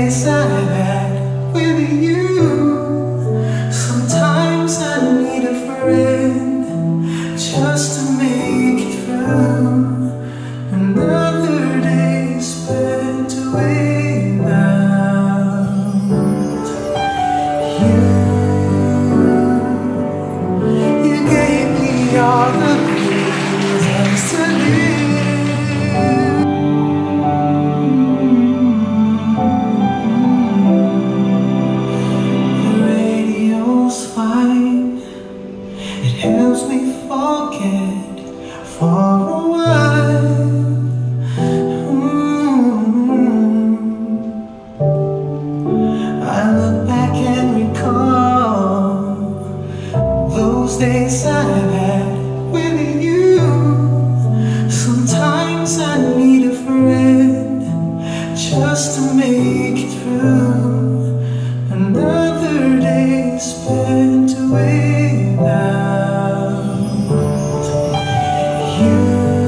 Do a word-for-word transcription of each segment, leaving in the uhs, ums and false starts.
days I had with you. Sometimes I need a friend just to make it through another day spent without you. You gave me all the reasons to live. It helps me forget for a while. mm. I look back and recall those days I had with you. Sometimes I need a friend just to make it through another day spent without you.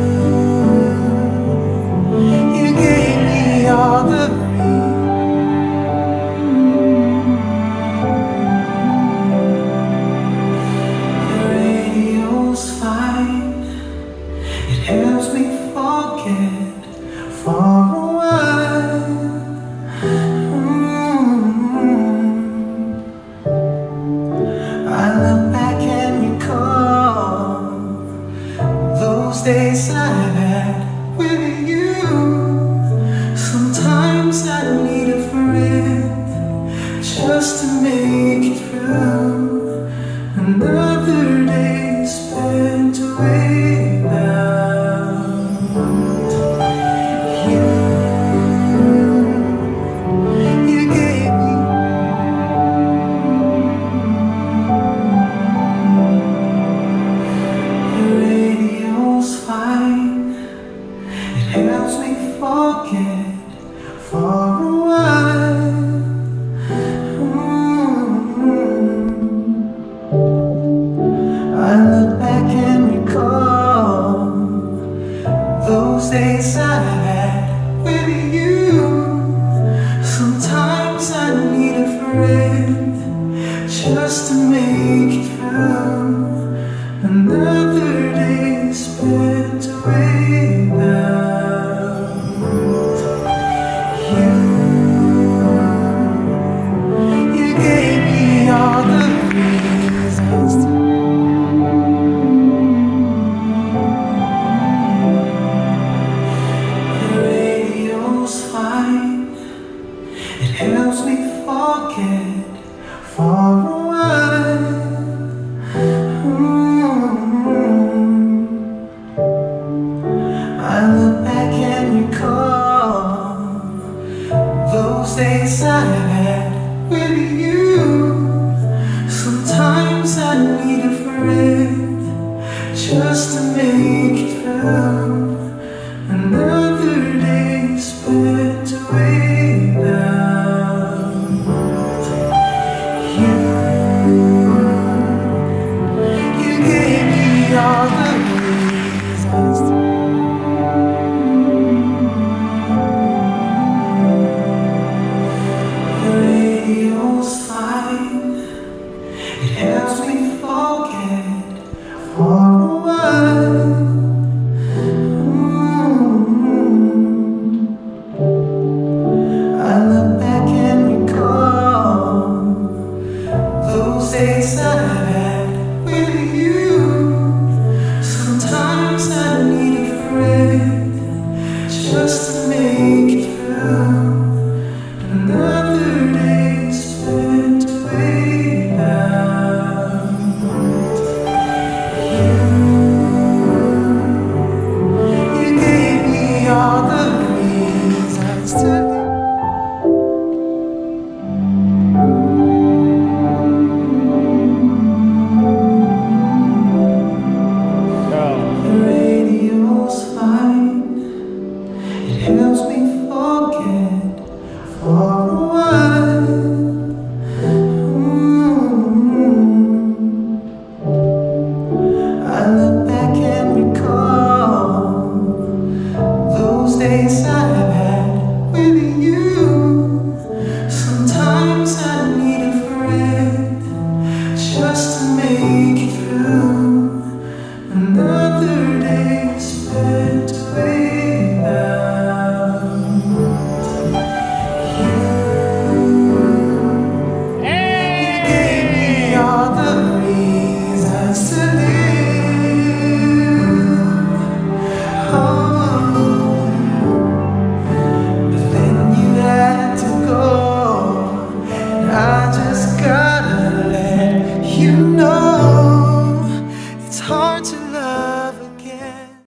You gave me all the The radio's fine. It helps me forget for a while. I look back and recall those days I had with you. Sometimes I need a friend just to make it through another day spent without you. You gave me fine. It helps me forget for a while. mm. I look back and recall those days I had with you. Sometimes I need a friend just to make it through another day spent without you. You gave me all the reasons to The radio's fine. It helps me forget for a while. I look back and recall those days I had with you. Sometimes I need a friend just to make it through another day spent without you. You gave me all the reasons to radio's fine. It helps me forget for a while. mm. I look back and recall those days I had with you. Sometimes I need a friend just to make it through another day spent without you. You gave me all the reasons to The radio's fine. It helps me forget for a while. I look back and recall those days I